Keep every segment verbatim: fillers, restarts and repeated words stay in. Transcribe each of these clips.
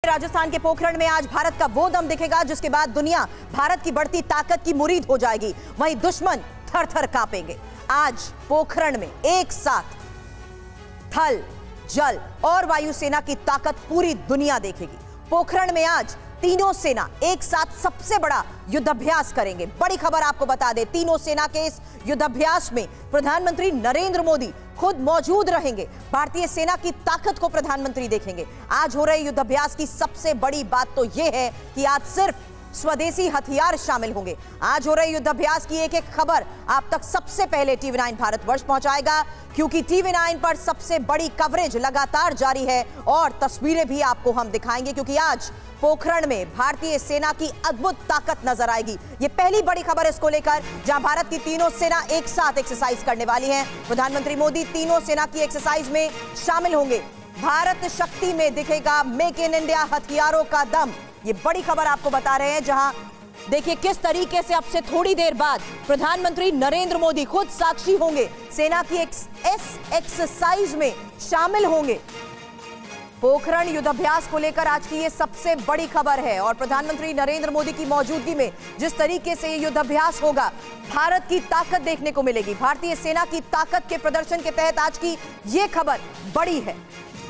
राजस्थान के पोखरण में आज भारत का वो दम दिखेगा जिसके बाद दुनिया भारत की बढ़ती ताकत की मुरीद हो जाएगी, वहीं दुश्मन थर थर कांपेंगे। आज पोखरण में एक साथ थल, जल और वायुसेना की ताकत पूरी दुनिया देखेगी। पोखरण में आज तीनों सेना एक साथ सबसे बड़ा युद्धाभ्यास करेंगे। बड़ी खबर आपको बता दें, तीनों सेना के इस युद्धाभ्यास में प्रधानमंत्री नरेंद्र मोदी खुद मौजूद रहेंगे। भारतीय सेना की ताकत को प्रधानमंत्री देखेंगे। आज हो रहे युद्धाभ्यास की सबसे बड़ी बात तो यह है कि आज सिर्फ स्वदेशी हथियार शामिल होंगे। आज हो रहे युद्धाभ्यास की एक एक खबर आप तक सबसे पहले टीवी नाइन भारतवर्ष पहुंचाएगा, क्योंकि टीवी नाइन पर सबसे बड़ी कवरेज लगातार जारी है और तस्वीरें भी आपको हम दिखाएंगे, क्योंकि आज पोखरण में भारतीय सेना की अद्भुत ताकत नजर आएगी। ये पहली बड़ी खबर इसको लेकर, जहां भारत की तीनों सेना एक साथ एक्सरसाइज करने वाली है। प्रधानमंत्री मोदी तीनों सेना की एक्सरसाइज में शामिल होंगे। भारत शक्ति में दिखेगा मेक इन इंडिया हथियारों का दम। ये बड़ी खबर आपको बता रहे हैं, जहां देखिए किस तरीके से अब से थोड़ी देर बाद प्रधानमंत्री नरेंद्र मोदी खुद साक्षी होंगे, सेना की एक्स, एस एक्सरसाइज में शामिल होंगे। पोखरण युद्धाभ्यास को लेकर आज की ये सबसे बड़ी खबर है और प्रधानमंत्री नरेंद्र मोदी की मौजूदगी में जिस तरीके से ये युद्धाभ्यास होगा, भारत की ताकत देखने को मिलेगी। भारतीय सेना की ताकत के प्रदर्शन के तहत आज की ये खबर बड़ी है।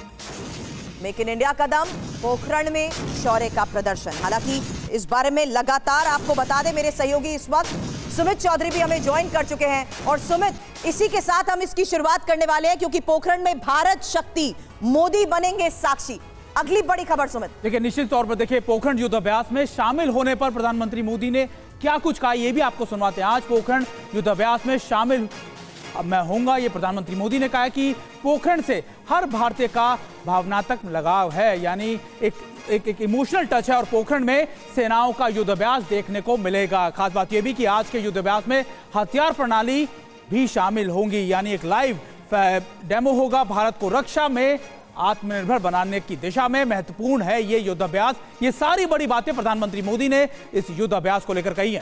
मेक इन इंडिया का दम, पोखरण में शौर्य का प्रदर्शन। हालांकि इस बारे में लगातार आपको बता दें, मेरे सहयोगी इस वक्त सुमित चौधरी भी हमें ज्वाइन कर चुके हैं। और सुमित, इसी के साथ हम इसकी शुरुआत करने वाले हैं, क्योंकि पोखरण में भारत शक्ति, मोदी बनेंगे साक्षी। अगली बड़ी खबर सुमित। देखिए, निश्चित तौर पर देखिए पोखरण युद्धाभ्यास में शामिल होने पर प्रधानमंत्री मोदी ने क्या कुछ कहा, यह भी आपको सुनवाते हैं। आज पोखरण युद्धाभ्यास में शामिल अब मैं होऊंगा, ये प्रधानमंत्री मोदी ने कहा कि पोखरण से हर भारतीय का भावनात्मक लगाव है, यानी एक एक, एक इमोशनल टच है और पोखरण में सेनाओं का युद्धाभ्यास देखने को मिलेगा। खास बात यह भी कि आज के युद्धाभ्यास में हथियार प्रणाली भी शामिल होंगी, यानी एक लाइव डेमो होगा। भारत को रक्षा में आत्मनिर्भर बनाने की दिशा में महत्वपूर्ण है ये युद्धाभ्यास। ये सारी बड़ी बातें प्रधानमंत्री मोदी ने इस युद्धाभ्यास को लेकर कही है।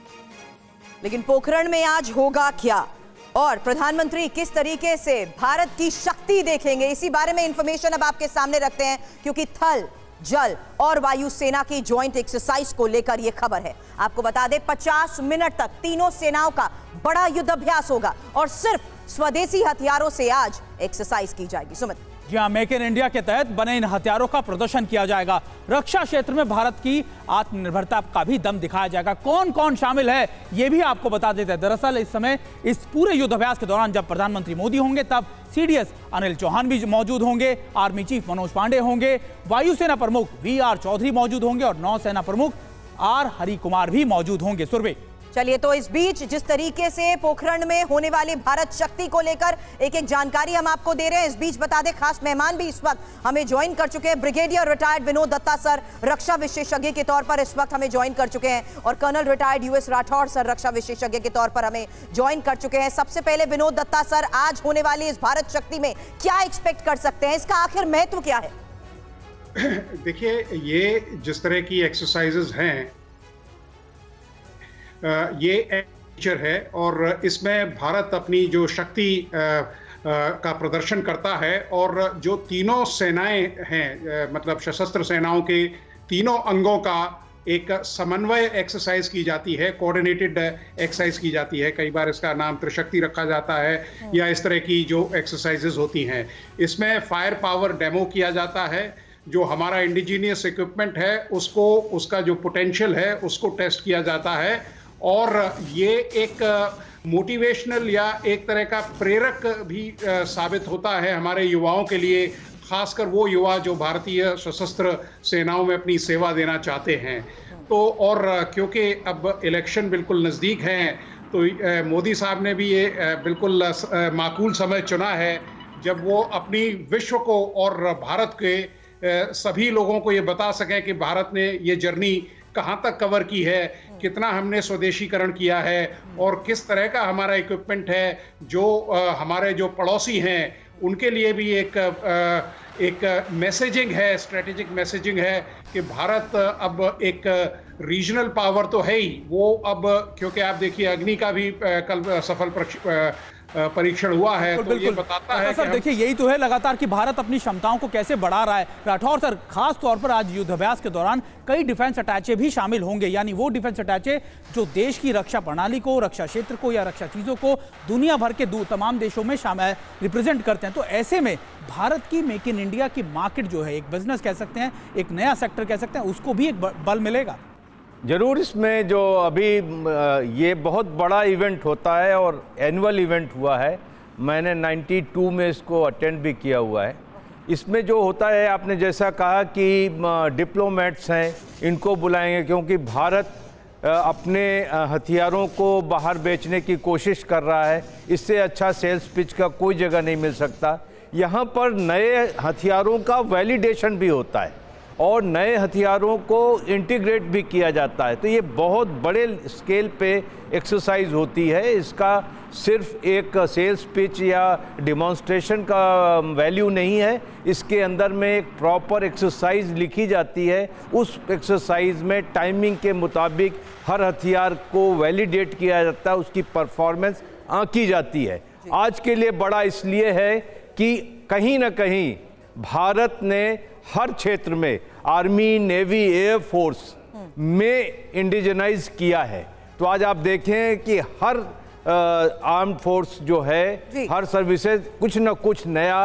लेकिन पोखरण में आज होगा क्या और प्रधानमंत्री किस तरीके से भारत की शक्ति देखेंगे, इसी बारे में इंफॉर्मेशन अब आपके सामने रखते हैं, क्योंकि थल, जल और वायु सेना की ज्वाइंट एक्सरसाइज को लेकर यह खबर है। आपको बता दें, पचास मिनट तक तीनों सेनाओं का बड़ा युद्धाभ्यास होगा और सिर्फ स्वदेशी हथियारों से आज एक्सरसाइज की जाएगी। सुमित जी हाँ, मेक इन इंडिया के तहत बने इन हथियारों का प्रदर्शन किया जाएगा। रक्षा क्षेत्र में भारत की आत्मनिर्भरता का भी दम दिखाया जाएगा। कौन कौन शामिल है ये भी आपको बता देते हैं। दरअसल इस समय इस पूरे युद्धाभ्यास के दौरान जब प्रधानमंत्री मोदी होंगे तब सीडीएस अनिल चौहान भी मौजूद होंगे, आर्मी चीफ मनोज पांडे होंगे, वायुसेना प्रमुख वी आर चौधरी मौजूद होंगे और नौसेना प्रमुख आर हरि कुमार भी मौजूद होंगे। सुरभि, चलिए, तो इस बीच जिस तरीके से पोखरण में होने वाली भारत शक्ति को लेकर एक एक जानकारी हम आपको दे रहे हैं, इस बीच बता दें खास मेहमान भी इस वक्त हमें ज्वाइन कर चुके हैं। Brigadier retired Vinod Datta sir रक्षा विशेषज्ञ के तौर पर इस वक्त हमें ज्वाइन कर चुके हैं और colonel retired US Rathore sir रक्षा विशेषज्ञ के तौर पर हमें ज्वाइन कर चुके हैं। सबसे पहले विनोद दत्ता सर, आज होने वाली इस भारत शक्ति में क्या एक्सपेक्ट कर सकते हैं, इसका आखिर महत्व क्या है? देखिए, ये जिस तरह की एक्सरसाइजेज हैं, ये फीचर है और इसमें भारत अपनी जो शक्ति का प्रदर्शन करता है और जो तीनों सेनाएं हैं, मतलब सशस्त्र सेनाओं के तीनों अंगों का एक समन्वय एक्सरसाइज की जाती है, कोऑर्डिनेटेड एक्सरसाइज की जाती है। कई बार इसका नाम त्रिशक्ति रखा जाता है या इस तरह की जो एक्सरसाइजेज होती हैं। इसमें फायर पावर डेमो किया जाता है, जो हमारा इंडिजीनियस इक्विपमेंट है उसको, उसका जो पोटेंशियल है उसको टेस्ट किया जाता है और ये एक मोटिवेशनल या एक तरह का प्रेरक भी साबित होता है हमारे युवाओं के लिए, खासकर वो युवा जो भारतीय सशस्त्र सेनाओं में अपनी सेवा देना चाहते हैं। तो और क्योंकि अब इलेक्शन बिल्कुल नज़दीक हैं, तो मोदी साहब ने भी ये बिल्कुल माकूल समय चुना है जब वो अपनी विश्व को और भारत के सभी लोगों को ये बता सकें कि भारत ने ये जर्नी कहाँ तक कवर की है, कितना हमने स्वदेशीकरण किया है और किस तरह का हमारा इक्विपमेंट है, जो आ, हमारे जो पड़ोसी हैं उनके लिए भी एक आ, एक मैसेजिंग है, स्ट्रेटेजिक मैसेजिंग है कि भारत अब एक रीजनल पावर तो है ही, वो अब क्योंकि आप देखिए अग्नि का भी कल सफल परीक्षण हुआ है तो ये बताता है सर देखिए यही तो है लगातार कि भारत अपनी क्षमताओं को कैसे बढ़ा रहा है। राठौर सर, खास तौर पर आज युद्धाभ्यास के दौरान कई डिफेंस अटैचे भी शामिल होंगे, यानी वो डिफेंस अटैचे जो देश की रक्षा प्रणाली को, रक्षा क्षेत्र को या रक्षा चीजों को दुनिया भर के तमाम देशों में शामिल रिप्रेजेंट करते हैं। तो ऐसे में भारत की मेक इन इंडिया की मार्केट जो है, एक बिजनेस कह सकते हैं, एक नया सेक्टर कह सकते हैं, उसको भी एक बल मिलेगा। जरूर। इसमें जो अभी ये बहुत बड़ा इवेंट होता है और एनुअल इवेंट हुआ है, मैंने बानवे में इसको अटेंड भी किया हुआ है। इसमें जो होता है, आपने जैसा कहा कि डिप्लोमेट्स हैं, इनको बुलाएंगे क्योंकि भारत अपने हथियारों को बाहर बेचने की कोशिश कर रहा है। इससे अच्छा सेल्स पिच का कोई जगह नहीं मिल सकता। यहाँ पर नए हथियारों का वैलिडेशन भी होता है और नए हथियारों को इंटीग्रेट भी किया जाता है। तो ये बहुत बड़े स्केल पे एक्सरसाइज होती है। इसका सिर्फ एक सेल्स पिच या डिमॉन्स्ट्रेशन का वैल्यू नहीं है, इसके अंदर में एक प्रॉपर एक्सरसाइज लिखी जाती है। उस एक्सरसाइज में टाइमिंग के मुताबिक हर हथियार को वैलिडेट किया जाता है, उसकी परफॉर्मेंस आंकी जाती है। आज के लिए बड़ा इसलिए है कि कहीं ना कहीं भारत ने हर क्षेत्र में आर्मी, नेवी, एयर फोर्स में इंडिजनाइज किया है। तो आज आप देखें कि हर आर्म्ड फोर्स जो है, हर सर्विसेज कुछ न कुछ नया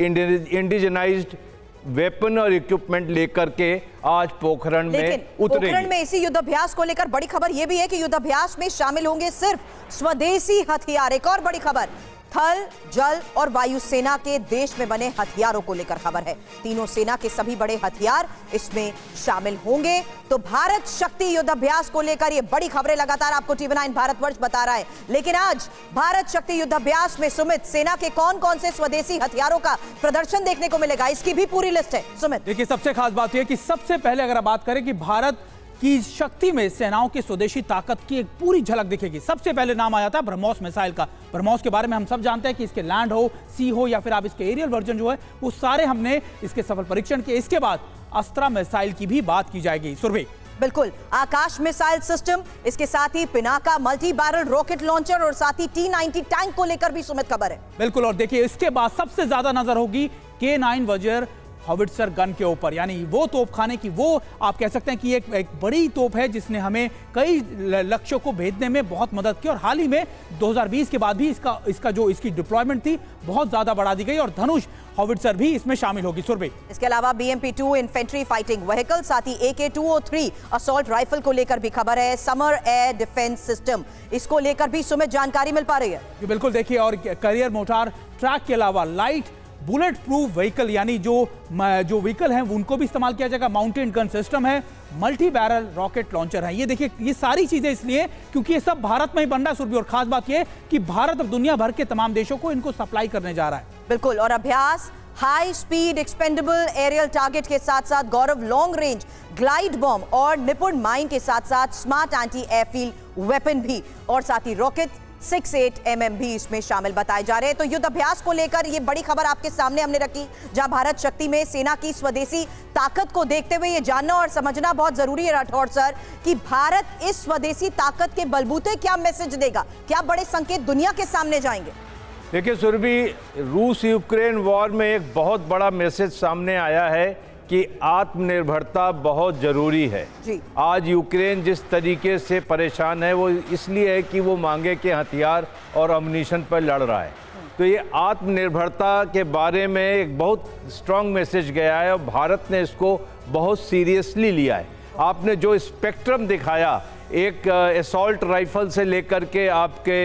इंडिजनाइज्ड वेपन और इक्विपमेंट लेकर के आज पोखरण में उतरेंगे। पोखरण में इसी युद्धाभ्यास को लेकर बड़ी खबर यह भी है कि युद्धाभ्यास में शामिल होंगे सिर्फ स्वदेशी हथियार। एक और बड़ी खबर, थल, जल और वायु सेना के देश में बने हथियारों को लेकर खबर है। तीनों सेना के सभी बड़े हथियार इसमें शामिल होंगे। तो भारत शक्ति युद्धाभ्यास को लेकर ये बड़ी खबरें लगातार आपको टीवी नाइन भारतवर्ष बता रहा है। लेकिन आज भारत शक्ति युद्धाभ्यास में सुमित, सेना के कौन कौन से स्वदेशी हथियारों का प्रदर्शन देखने को मिलेगा, इसकी भी पूरी लिस्ट है। सुमित, देखिए सबसे खास बात यह है कि सबसे पहले अगर आप बात करें कि भारत की शक्ति में सेनाओं की स्वदेशी ताकत की एक पूरी झलक दिखेगी। सबसे पहले नाम आया था ब्रह्मोस मिसाइल का। ब्रह्मोस के बारे में हम सब जानते हैं कि इसके लैंड हो, सी हो या फिर आप इसके एरियल वर्जन जो है, वो सारे हमने इसके सफल परीक्षण किए। इसके बाद अस्त्रा मिसाइल की भी बात की जाएगी। सुरभि, बिल्कुल, आकाश मिसाइल सिस्टम, इसके साथ ही Pinaka multi barrel rocket launcher और साथ ही टी नाइंटी टैंक को लेकर भी सुमित खबर है। बिल्कुल, और देखिए इसके बाद सबसे ज्यादा नजर होगी के नाइन वज्र हॉविट्जर गन के ऊपर, यानी वो तोपखाने की, वो आप कह सकते हैं कि एक, एक बड़ी तोप है जिसने हमें कई लक्ष्यों को भेदने में बहुत मदद की। और हाल ही में दो हज़ार बीस के बाद भी इसका इसका जो इसकी डिप्लॉयमेंट थी बहुत ज्यादा बढ़ा दी गई और धनुष हॉविट्जर भी इसमें शामिल होगी। सुरभि, इसके अलावा B M P two infantry fighting vehicle, साथ ही A K two O three assault rifle को लेकर भी खबर है। समर एयर डिफेंस सिस्टम, इसको लेकर भी सुमित जानकारी मिल पा रही है। बिल्कुल, देखिए, और करियर मोटार ट्रैक के अलावा लाइट बुलेट प्रूफ व्हीकल, यानी जो जो व्हीकल हैं उनको भी इस्तेमाल किया जाएगा। माउंटेन गन सिस्टम है, मल्टी बैरल रॉकेट लॉन्चर है। ये देखिए, ये सारी चीजें इसलिए क्योंकि ये सब भारत में ही बन रहा है सुरभि। और खास बात ये कि भारत अब दुनिया भर के तमाम देशों को इनको सप्लाई करने जा रहा है। बिल्कुल, और Abhyas high speed expendable aerial target के साथ साथ Gaurav long range glide bomb और निपुण माइन के साथ साथ स्मार्ट एंटी एयरफील्ड वेपन भी, और साथ ही rocket six eight M M भी इसमें शामिल बताए जा रहे हैं। तो युद्ध अभ्यास को लेकर ये बड़ी खबर आपके सामने हमने रखी, जहां भारत शक्ति में सेना की स्वदेशी ताकत को देखते हुए ये जानना और समझना बहुत जरूरी है राठौर सर कि भारत इस स्वदेशी ताकत के बलबूते क्या मैसेज देगा, क्या बड़े संकेत दुनिया के सामने जाएंगे। देखिए सुरभि, रूस यूक्रेन वॉर में एक बहुत बड़ा मैसेज सामने आया है कि आत्मनिर्भरता बहुत ज़रूरी है। आज यूक्रेन जिस तरीके से परेशान है वो इसलिए है कि वो मांगे के हथियार और अम्युनिशन पर लड़ रहा है। तो ये आत्मनिर्भरता के बारे में एक बहुत स्ट्रॉन्ग मैसेज गया है और भारत ने इसको बहुत सीरियसली लिया है। आपने जो स्पेक्ट्रम दिखाया, एक असॉल्ट राइफल से लेकर के आपके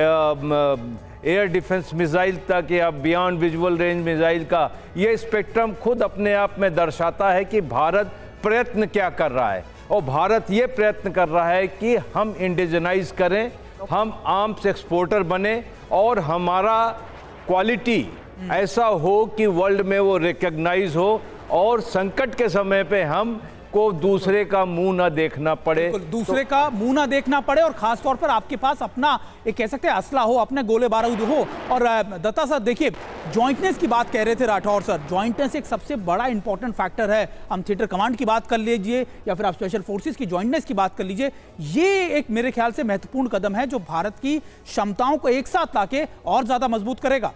आ, एयर डिफेंस मिसाइल तक या बियॉन्ड विजुअल रेंज मिसाइल का, ये स्पेक्ट्रम खुद अपने आप में दर्शाता है कि भारत प्रयत्न क्या कर रहा है। और भारत ये प्रयत्न कर रहा है कि हम इंडिजनाइज करें, हम आर्म्स एक्सपोर्टर बने और हमारा क्वालिटी ऐसा हो कि वर्ल्ड में वो रिकग्नाइज हो और संकट के समय पे हम को दूसरे का मुंह ना देखना पड़े, दूसरे तो, का मुंह ना देखना पड़े और खास तौर पर आपके पास अपना एक कह सकते हैं असला हो, अपने गोले बारूद हो। और दत्ता सर देखिए, जॉइंटनेस की बात कह रहे थे राठौर सर, जॉइंटनेस एक सबसे बड़ा इंपॉर्टेंट फैक्टर है। हम थिएटर कमांड की बात कर लीजिए या फिर आप स्पेशल फोर्सेस की जॉइंटनेस की बात कर लीजिए, ये एक मेरे ख्याल से महत्वपूर्ण कदम है जो भारत की क्षमताओं को एक साथ लाके और ज्यादा मजबूत करेगा।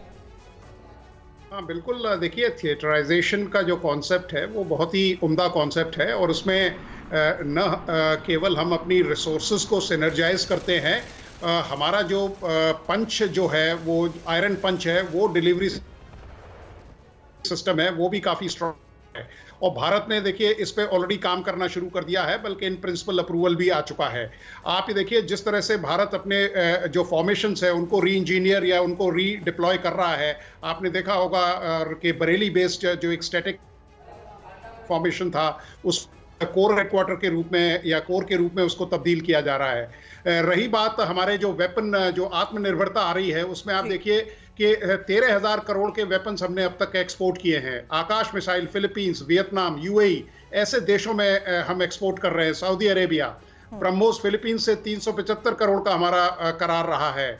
हाँ बिल्कुल, देखिए थिएटराइजेशन का जो कॉन्सेप्ट है वो बहुत ही उम्दा कॉन्सेप्ट है और उसमें न केवल हम अपनी रिसोर्सेज को सिनर्जाइज करते हैं, हमारा जो पंच जो है वो आयरन पंच है, वो डिलीवरी सिस्टम है वो भी काफ़ी स्ट्रॉन्ग है और भारत ने देखिए इस पे ऑलरेडी काम करना शुरू कर दिया है, बल्कि इन प्रिंसिपल अप्रूवल भी आ चुका है। आप ये देखिए जिस तरह से भारत अपने जो फॉर्मेशंस है उनको री इंजीनियर या उनको री डिप्लॉय कर रहा है। आपने देखा होगा कि बरेली बेस्ड जो एक स्टैटिक फॉर्मेशन था उस कोर हेडक्वार्टर के रूप में या कोर के रूप में उसको तब्दील किया जा रहा है। रही बात हमारे जो वेपन जो आत्मनिर्भरता आ रही है उसमें आप देखिए कि तेरह हजार करोड़ के वेपन्स हमने अब तक एक्सपोर्ट किए हैं। Akash missile Philippines, Vietnam, UAE ऐसे देशों में हम एक्सपोर्ट कर रहे हैं। सऊदी अरेबिया, ब्रह्मोस फिलीपींस से तीन सौ पचहत्तर करोड़ का हमारा करार रहा है।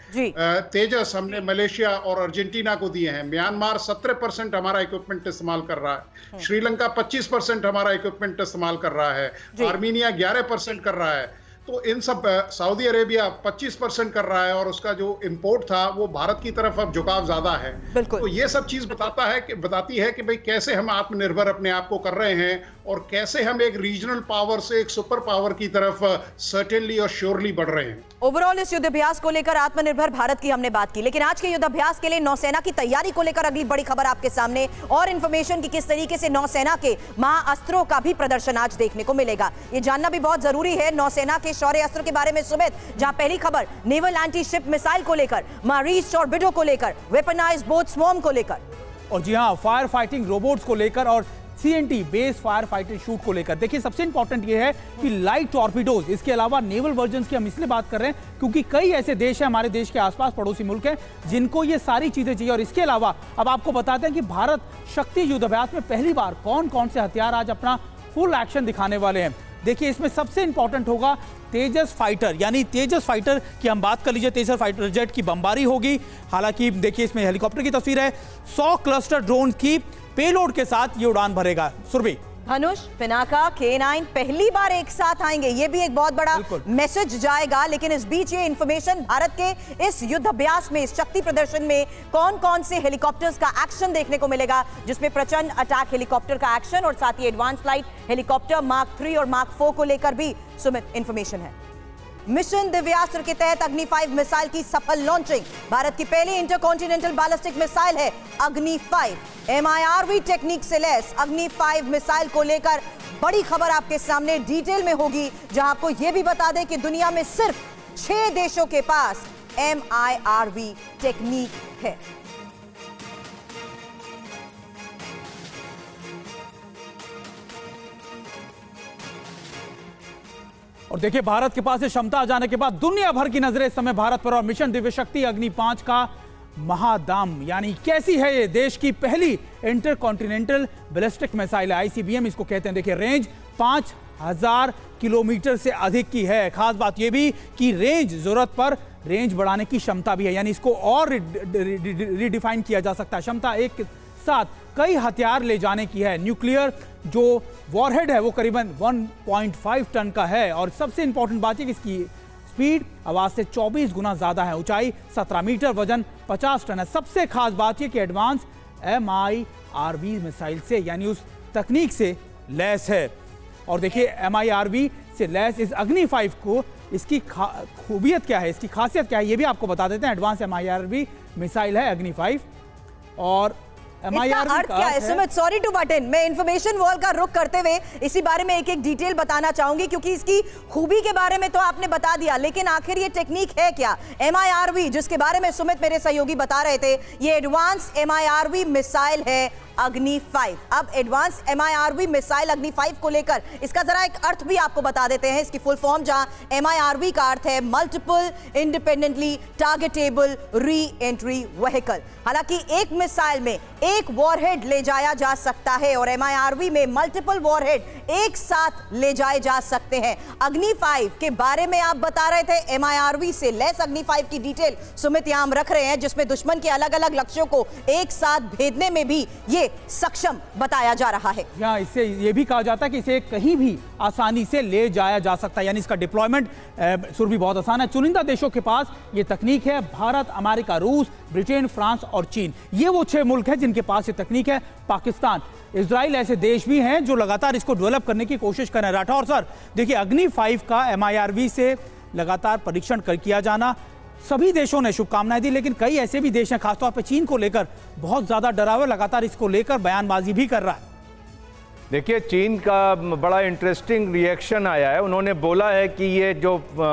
तेजस हमने मलेशिया और अर्जेंटीना को दिए हैं। म्यांमार सत्रह परसेंट हमारा इक्विपमेंट इस्तेमाल कर रहा है। श्रीलंका पच्चीस परसेंट हमारा इक्विपमेंट इस्तेमाल कर रहा है। आर्मीनिया ग्यारह परसेंट कर रहा है। तो इन सब, सऊदी अरेबिया पच्चीस परसेंट कर रहा है और उसका जो इंपोर्ट था वो भारत की तरफ अब झुकाव ज्यादा है। तो ये सब चीज बताता है कि बताती है कि भाई कैसे हम आत्मनिर्भर अपने आप को कर रहे हैं और कैसे हम एक रीजनल पावर से एक सुपर पावर की तरफ सर्टेनली और श्योरली बढ़ रहे हैं। ओवरऑल इस युद्धाभ्यास को लेकर आत्मनिर्भर भारत की हमने बात की, लेकिन आज के युद्धाभ्यास के लिए नौसेना की तैयारी को लेकर अगली बड़ी खबर आपके सामने और इंफॉर्मेशन की किस तरीके से नौसेना के महाअस्त्रों का भी प्रदर्शन आज देखने को मिलेगा। ये जानना भी बहुत जरूरी है नौसेना के शौर्य अस्त्र के बारे में। सुमित, जहां पहली खबर नेवल एंटी शिप मिसाइल को लेकर, मारीच टॉर्पेडो को लेकर, वेपनाइज्ड बोट स्वॉर्म को लेकर, और जी हां फायर फाइटिंग रोबोट्स को लेकर और CNT base fire fighter suit को लेकर। देखिए सबसे इंपॉर्टेंट ये है कि लाइट टॉर्पीडोज, इसके अलावा नेवल वर्जन्स की हम इसलिए बात कर रहे हैं क्योंकि कई ऐसे देश हैं हमारे देश के आसपास पड़ोसी मुल्क हैं जिनको ये सारी चीजें चाहिए। और इसके अलावा अब आपको बताते हैं कि भारत शक्ति युद्धाभ्यास में पहली बार कौन कौन से हथियार आज अपना फुल एक्शन दिखाने वाले हैं। देखिए इसमें सबसे इंपॉर्टेंट होगा तेजस फाइटर, यानी तेजस फाइटर की हम बात कर लीजिए, तेजस फाइटर जेट की बमबारी होगी। हालांकि देखिए इसमें हेलीकॉप्टर की तस्वीर है, सौ क्लस्टर ड्रोन की पेलोड के साथ ये उड़ान भरेगा। सुरभि, धनुष, पिनाका, के नाइन पहली बार एक साथ आएंगे, ये भी एक बहुत बड़ा मैसेज जाएगा। लेकिन इस बीच ये इंफॉर्मेशन, भारत के इस युद्धाभ्यास में, इस शक्ति प्रदर्शन में कौन कौन से हेलीकॉप्टर्स का एक्शन देखने को मिलेगा, जिसमें प्रचंड अटैक हेलीकॉप्टर का एक्शन और साथ ही advance flight helicopter mark three और मार्क फोर को लेकर भी सुमित इंफॉर्मेशन है। मिशन दिव्यास्त्र के तहत अग्नि फाइव मिसाइल की सफल लॉन्चिंग। भारत की पहली इंटरकॉन्टिनेंटल बैलिस्टिक मिसाइल है अग्नि फाइव। एमआईआरवी टेक्निक से लैस अग्नि फाइव मिसाइल को लेकर बड़ी खबर आपके सामने डिटेल में होगी, जहां आपको यह भी बता दें कि दुनिया में सिर्फ छह देशों के पास एमआईआरवी टेक्निक है। और देखिए भारत के पास क्षमता आ जाने के बाद दुनिया भर की नजरें इस समय भारत पर और मिशन दिव्य शक्ति अग्नि पांच का महादाम, यानी कैसी है ये देश की पहली इंटरकॉन्टिनेंटल बैलिस्टिक मिसाइल है, आईसीबीएम इसको कहते हैं। देखिए रेंज पांच हजार किलोमीटर से अधिक की है। खास बात यह भी कि रेंज जरूरत पर रेंज बढ़ाने की क्षमता भी है, यानी इसको और रिडिफाइन किया जा सकता है। क्षमता एक साथ कई हथियार ले जाने की है। न्यूक्लियर जो वॉरहेड है वो करीबन वन पॉइंट फाइव टन का है और सबसे इंपॉर्टेंट बात है कि इसकी स्पीड आवाज से चौबीस गुना ज्यादा है। ऊंचाई सत्रह मीटर, वजन पचास टन है। सबसे खास बात यह कि एडवांस एमआईआरवी मिसाइल से, यानी उस तकनीक से लैस है। और देखिए एमआईआरवी से लैस इस अग्नि फाइव को, इसकी खूबियत क्या है, इसकी खासियत क्या है, ये भी आपको बता देते हैं। एडवांस एमआईआरवी मिसाइल है अग्नि फाइव और इसका अर्थ क्या है Sumit? Sorry to butt in, मैं इंफॉर्मेशन वॉल का रुख करते हुए इसी बारे में एक एक डिटेल बताना चाहूंगी, क्योंकि इसकी खूबी के बारे में तो आपने बता दिया, लेकिन आखिर ये टेक्निक है क्या? एमआईआरवी, जिसके बारे में सुमित मेरे सहयोगी बता रहे थे, ये एडवांस एमआईआरवी मिसाइल है अग्नि फाइव। अब advance M I R V missile Agni five को लेकर इसका जरा एक अर्थ भी आपको बता देते हैं, इसकी फुल फॉर्म, जहां एम आई आर वी का अर्थ है multiple independently targetable re entry vehicle. हालांकि एक मिसाइल में एक वॉरहेड ले जाया जा सकता है और एम आई आर वी में मल्टीपल वॉरहेड एक साथ ले जाए जा सकते हैं। अग्नि फाइव के बारे में आप बता रहे थे, एम आई आर वी से लेस अग्नि फाइव की डिटेल सुमित याम रख रहे हैं, जिसमें दुश्मन के अलग अलग लक्ष्यों को एक साथ भेदने में भी ये सक्षम बताया जा रहा है। यहाँ इससे ये भी कहा जाता है कि इसे कहीं भी आसानी से ले जाया जा सकता है, यानी इसका डिप्लॉयमेंट सुरभि बहुत आसान है। चुनिंदा देशों के पास ये तकनीक है, भारत, अमेरिका, रूस, ब्रिटेन, फ्रांस और चीन, ये वो छह मुल्क हैं जिनके पास ये तकनीक है। पाकिस्तान, इजराइल ऐसे देश भी हैं जो लगातार इसको डेवलप करने की कोशिश कर रहे हैं। राठौर सर, देखिए अग्नि फाइव का एम आई आर वी से लगातार परीक्षण कर किया जाना, सभी देशों ने शुभकामनाएं दी, लेकिन कई ऐसे भी देश हैं, खासतौर पर चीन को लेकर बहुत ज्यादा डरा हुआ, लगातार इसको लेकर बयानबाजी भी कर रहा है। देखिए, चीन का बड़ा इंटरेस्टिंग रिएक्शन आया है। उन्होंने बोला है कि ये जो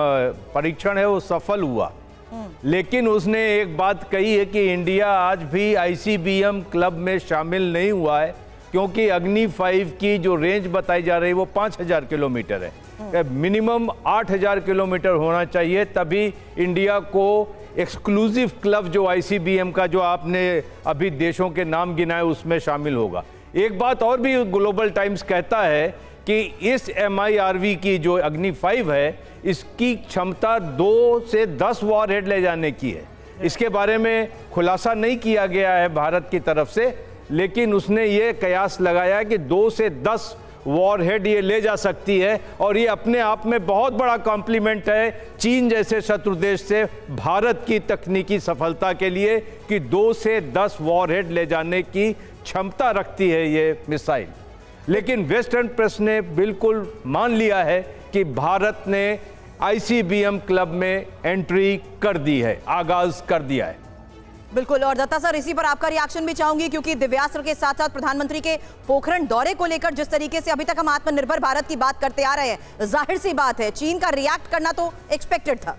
परीक्षण है वो सफल हुआ, लेकिन उसने एक बात कही है कि इंडिया आज भी I C B M club में शामिल नहीं हुआ है, क्योंकि अग्नि फाइव की जो रेंज बताई जा रही है वो पाँच हज़ार किलोमीटर है। मिनिमम आठ हज़ार किलोमीटर होना चाहिए, तभी इंडिया को एक्सक्लूसिव क्लब जो आई सी बी एम का जो आपने अभी देशों के नाम गिनाए उसमें शामिल होगा। एक बात और भी ग्लोबल टाइम्स कहता है कि इस एम आई आर वी की जो अग्नि फाइव है, इसकी क्षमता दो से दस वॉरहेड ले जाने की है। इसके बारे में खुलासा नहीं किया गया है भारत की तरफ से, लेकिन उसने ये कयास लगाया कि दो से दस वॉरहेड ये ले जा सकती है, और ये अपने आप में बहुत बड़ा कॉम्प्लीमेंट है चीन जैसे शत्रु देश से भारत की तकनीकी सफलता के लिए कि दो से दस वॉरहेड ले जाने की क्षमता रखती है ये मिसाइल। लेकिन वेस्टर्न प्रेस ने बिल्कुल मान लिया है कि भारत ने I C B M club में एंट्री कर दी है, आगाज कर दिया है। बिल्कुल, और दत्ता सर इसी पर आपका रिएक्शन भी चाहूंगी, क्योंकि दिव्यास्त्र के साथ साथ प्रधानमंत्री के पोखरण दौरे को लेकर जिस तरीके से अभी तक हम आत्मनिर्भर भारत की बात करते आ रहे हैं, जाहिर सी बात है चीन का रिएक्ट करना तो एक्सपेक्टेड था।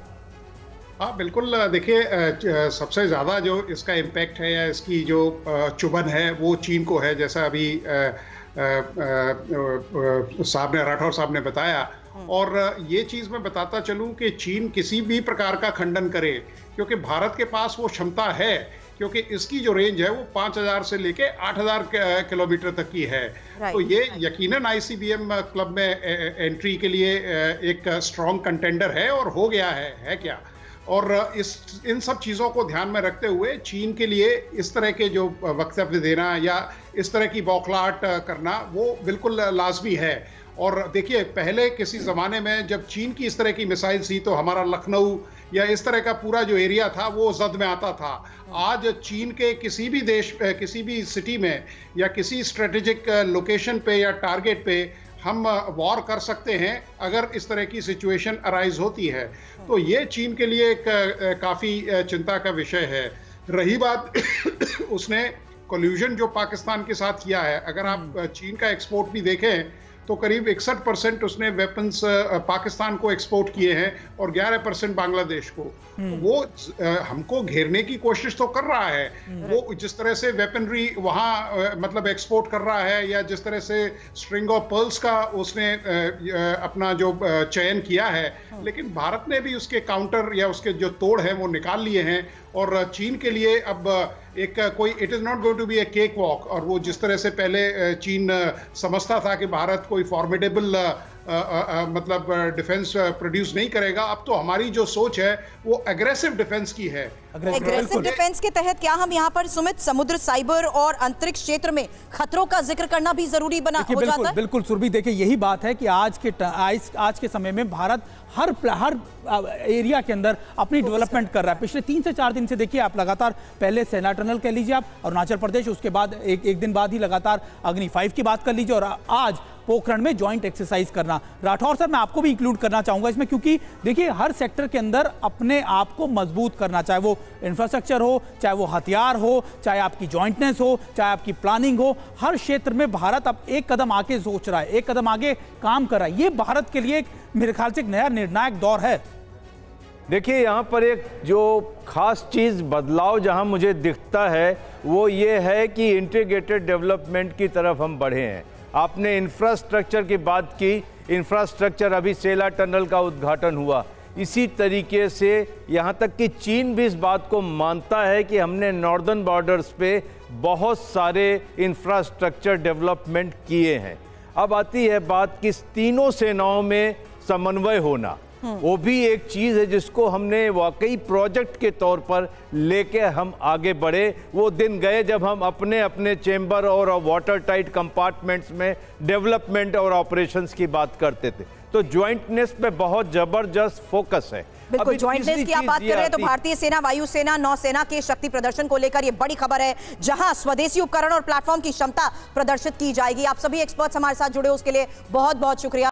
हाँ बिल्कुल, देखिए सबसे ज़्यादा जो इसका इम्पैक्ट है या इसकी जो चुभन है वो चीन को है, जैसा अभी साहब ने राठौर साहब ने बताया। और ये चीज़ मैं बताता चलूँ कि चीन किसी भी प्रकार का खंडन करे, क्योंकि भारत के पास वो क्षमता है, क्योंकि इसकी जो रेंज है वो पाँच हज़ार से लेके आठ हज़ार किलोमीटर तक की है। तो ये यकीनन I C B M club में एंट्री के लिए एक स्ट्रॉन्ग कंटेंडर है और हो गया है, है क्या। और इस इन सब चीज़ों को ध्यान में रखते हुए चीन के लिए इस तरह के जो वक्तव्य देना या इस तरह की बौखलाहट करना वो बिल्कुल लाजमी है। और देखिए, पहले किसी ज़माने में जब चीन की इस तरह की मिसाइल थी तो हमारा लखनऊ या इस तरह का पूरा जो एरिया था वो जद में आता था। आज चीन के किसी भी देश किसी भी सिटी में या किसी स्ट्रेटेजिक लोकेशन पे या टारगेट पे हम वॉर कर सकते हैं अगर इस तरह की सिचुएशन अराइज होती है। तो ये चीन के लिए एक काफ़ी चिंता का विषय है। रही बात उसने कोल्यूजन जो पाकिस्तान के साथ किया है, अगर आप चीन का एक्सपोर्ट भी देखें तो करीब इकसठ परसेंट उसने वेपन्स पाकिस्तान को एक्सपोर्ट किए हैं और ग्यारह परसेंट बांग्लादेश को। वो हमको घेरने की कोशिश तो कर रहा है, वो जिस तरह से वेपनरी वहाँ मतलब एक्सपोर्ट कर रहा है या जिस तरह से स्ट्रिंग ऑफ पर्ल्स का उसने अपना जो चयन किया है, लेकिन भारत ने भी उसके काउंटर या उसके जो तोड़ है वो निकाल लिए हैं। और चीन के लिए अब एक कोई it is not going to be a cake walk, और वो जिस तरह से पहले चीन समझता था कि भारत कोई फॉर्मिडेबल आ, आ, मतलब डिफेंस प्रोड्यूस नहीं करेगा, अब तो हमारी जो सोच है वो एग्रेसिव डिफेंस की है। एग्रेसिव डिफेंस के तहत क्या हम यहाँ पर सुमित समुद्र, साइबर और अंतरिक्ष क्षेत्र में खतरों का जिक्र करना भी जरूरी बना हो बिल्कुल, जाता है? बिल्कुल सुरभि, देखिए यही बात है कि आज के आज, आज के समय में भारत हर हर एरिया के अंदर अपनी डेवलपमेंट कर रहा है। पिछले तीन से चार दिन से देखिए आप लगातार, पहले सेना टनल कह लीजिए आप अरुणाचल प्रदेश, उसके बाद एक एक दिन बाद ही लगातार अग्नि फाइव की बात कर लीजिए, और आज पोखरण में जॉइंट एक्सरसाइज करना। राठौर सर, मैं आपको भी इंक्लूड करना चाहूंगा इसमें, क्योंकि देखिए हर सेक्टर के अंदर अपने आप को मजबूत करना, चाहे वो इंफ्रास्ट्रक्चर हो, चाहे वो हथियार हो, चाहे आपकी जॉइंटनेस हो, चाहे आपकी प्लानिंग हो, हर क्षेत्र में भारत अब एक कदम आगे सोच रहा है, एक कदम आगे काम कर रहा है। ये भारत के लिए एक, मेरे ख्याल से एक नया निर्णायक दौर है। देखिए, यहाँ पर एक जो खास चीज़ बदलाव जहाँ मुझे दिखता है वो ये है कि इंटीग्रेटेड डेवलपमेंट की तरफ हम बढ़े हैं। आपने इंफ्रास्ट्रक्चर की बात की, इंफ्रास्ट्रक्चर अभी सेला टनल का उद्घाटन हुआ। इसी तरीके से यहाँ तक कि चीन भी इस बात को मानता है कि हमने नॉर्दर्न बॉर्डर्स पे बहुत सारे इंफ्रास्ट्रक्चर डेवलपमेंट किए हैं। अब आती है बात कि तीनों सेनाओं में समन्वय होना, वो भी एक चीज़ है जिसको हमने वाकई प्रोजेक्ट के तौर पर लेके हम आगे बढ़े। वो दिन गए जब हम अपने अपने चेंबर और वाटर टाइट कंपार्टमेंट्स में डेवलपमेंट और ऑपरेशंस की बात करते थे। तो ज्वाइंटनेस पे बहुत जबरदस्त फोकस है। बिल्कुल, ज्वाइंटनेस की आप बात कर रहे हैं तो भारतीय सेना, वायुसेना, नौसेना के शक्ति प्रदर्शन को लेकर ये बड़ी खबर है, जहां स्वदेशी उपकरण और प्लेटफॉर्म की क्षमता प्रदर्शित की जाएगी। आप सभी एक्सपर्ट्स हमारे साथ जुड़े, उसके लिए बहुत बहुत शुक्रिया।